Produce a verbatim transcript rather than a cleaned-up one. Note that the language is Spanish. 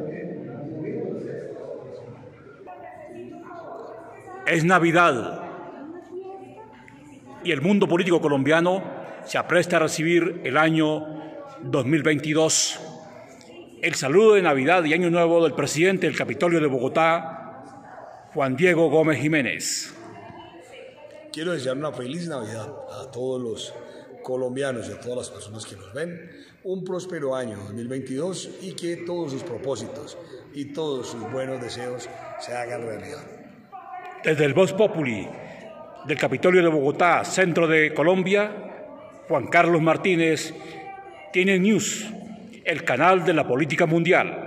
Es Navidad y el mundo político colombiano se apresta a recibir el año dos mil veintidós. El saludo de Navidad y Año Nuevo del presidente del Capitolio de Bogotá, Juan Diego Gómez Jiménez. Quiero desear una feliz Navidad a todos los colombianos y a todas las personas que nos ven, un próspero año dos mil veintidós y que todos sus propósitos y todos sus buenos deseos se hagan realidad. Desde el Voz Populi del Capitolio de Bogotá, centro de Colombia, Juan Carlos Martínez, T N News, el canal de la política mundial.